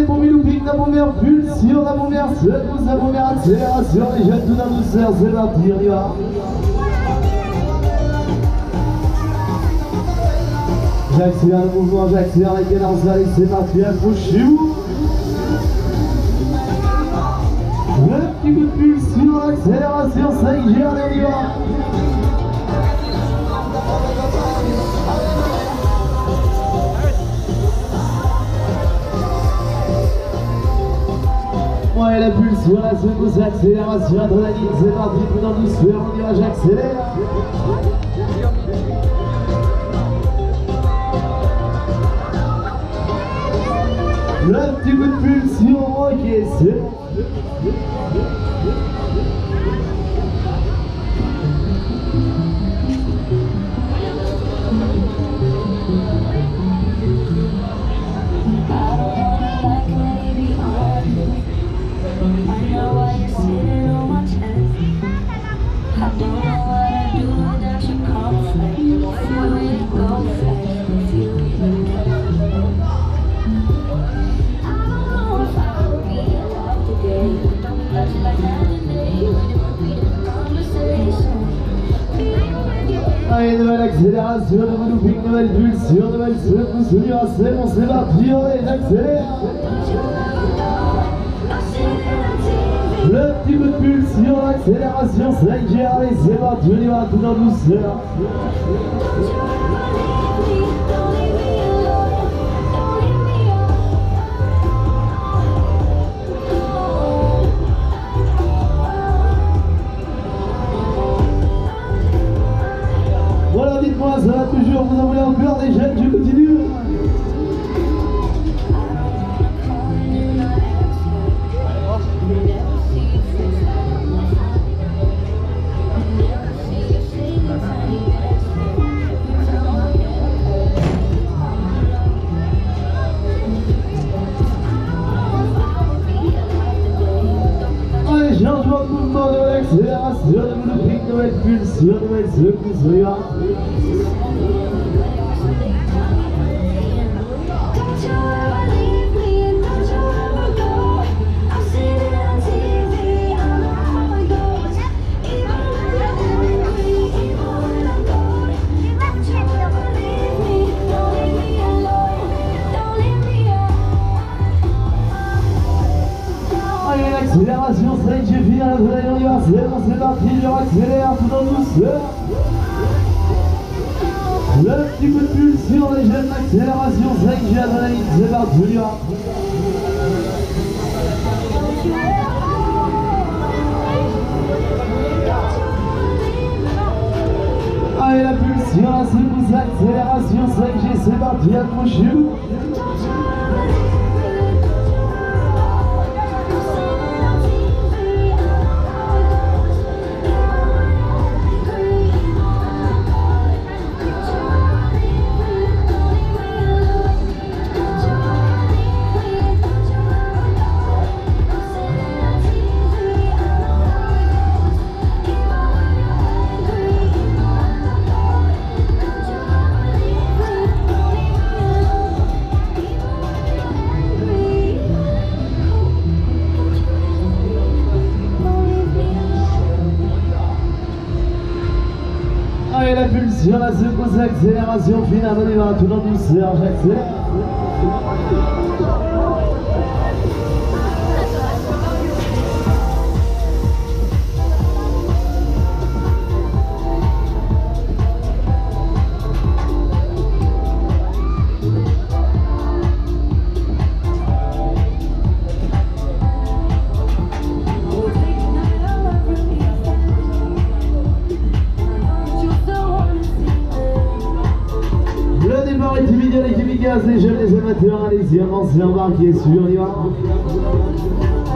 premiers loopings, la première pulsion, la première secousse, la première accélération, les jeunes tout en douceur, c'est parti, on y va. J'accélère le mouvement, j'accélère la cadence, allez c'est parti, accrochez-vous. Le petit coup de pulsion, l'accélération, ça y gère, on y va. Ouais, la pulsion, la secousse, l'accélération, adrénaline, c'est parti, tout en douceur, on y va, j'accélère. Le petit coup de pulsion, ok, c'est bon. Allez, nouvelle accélération, nouvel looping, nouvelle pulsion, nouvelle secousse, on y va, c'est bon, c'est parti, allez, j'accélère. Le petit coup de pulsion, l'accélération, ça y gère, allez, c'est parti, on y va, tout en douceur. Voilà, dites-moi, ça va toujours, vous en voulez encore des jeunes, je continue. Allez, changement de mouvement, nouvelle accélération, nouvel looping, nouvelle pulsion, nouvelle secousse, on y va. Allez, l'accélération, ça y est, j'ai fini à l'adrénaline, on y va, c'est bon, c'est parti, je accélère tout en douceur. Le petit coup de pulsion, les jeunes, l'accélération, ça y est, j'ai l'adrénaline, c'est parti, on y va. Allez, la pulsion, la secousse, l'accélération, ça y est, c'est parti, accrochez-vous. Allez, la pulsion, la secousse, l'accélération finale, on y va, tout en douceur, j'accélère. L'équipe immédiate, l'équipe efficace, les jeunes, les amateurs, allez-y, avancez, embarquez, sur, on y va.